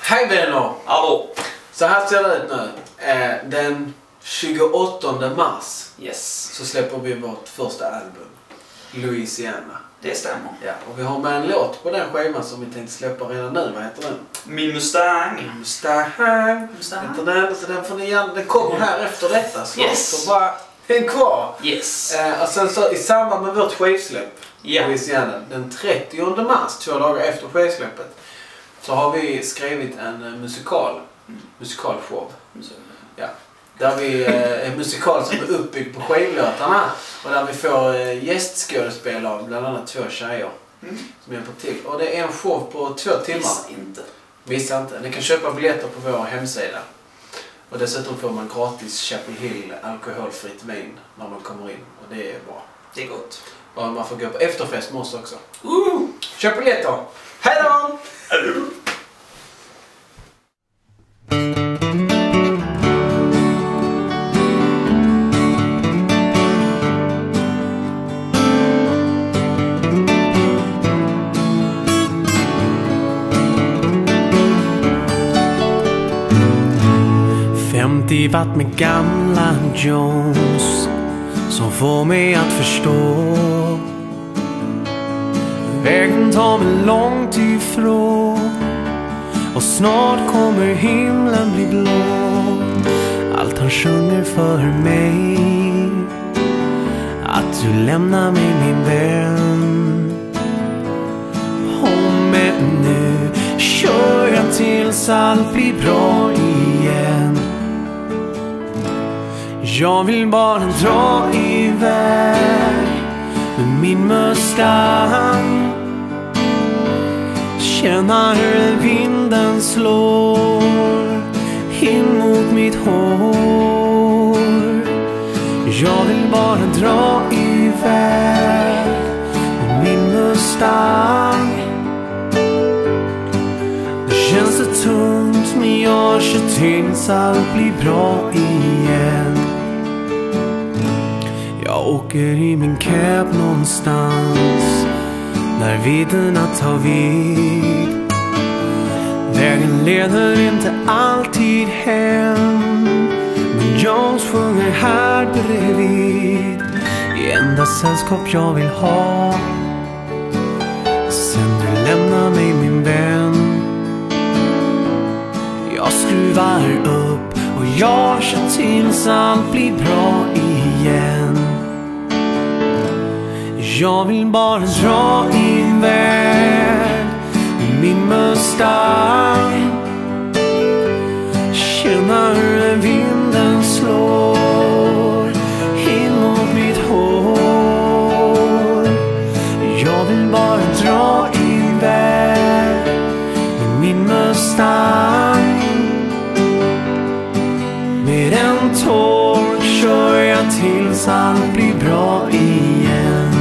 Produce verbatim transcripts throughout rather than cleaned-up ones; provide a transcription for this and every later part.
Hej vänner! Hallå! Så här ser det ut nu. Eh, den tjugoåttonde mars Yes. så släpper vi vårt första album, Louisiana. Det stämmer. Ja, och vi har med en låt på den skivan som vi tänkte släppa redan nu. Vad heter den? Min Mustang. Mustang. Mustang. Heter den, så den får ni gärna, den kommer här efter detta. Så, Yes. så bara en kvar. Yes. Eh, och sen så i samband med vårt skivsläpp, Ja. Louisiana, den trettionde mars, två dagar efter skivsläppet, så har vi skrivit en uh, musikal, Mm. musikalshow. Ja. Där vi uh, en musikal som är uppbyggd på skivlåtarna och där vi får uh, gästskådespelare av bland annat två tjejer Mm. som hjälper till. Och det är en show på två timmar. Missa inte. Missa inte. Ni kan köpa biljetter på vår hemsida. Och dessutom får man gratis Chapel Hill alkoholfritt vin när man kommer in. Och det är bra. Det är gott. Och man får gå på efterfest med oss också. Uh! Köp biljetter! Hej då! Hallå! femtio watt med gamla Jones som får mig att förstå. Vägen tar mig långt ifrån och snart kommer himlen bli blå. Allt han sjunger för mig, att du lämnar mig min vän. Och men nu kör jag tills allt blir bra igen. Jag vill bara dra iväg med min Mustang, känna hur vinden slår in mot mitt hår. Jag vill bara dra iväg med min Mustang. Det känns så tungt men jag kör tills allt blir bra igen. Jag åker i min cab någonstans när vidderna tar vid. Vägen leder inte alltid hem, men Jones sjunger här bredvid. Det enda sällskap jag vill ha sen du lämnar mig min vän. Jag skruvar upp och jag kör tills allt blir bra igen. Jag vill bara dra iväg med min Mustang, känna hur vinden slår in mot mitt hår. Jag vill bara dra iväg med min Mustang. Med en tår kör jag tills allt blir bra igen.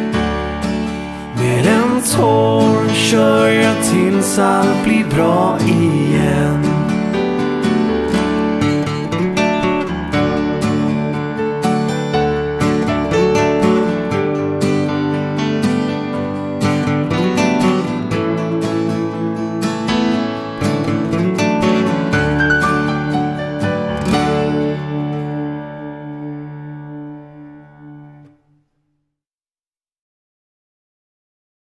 Med en tår kör jag tills allt blir bra igen.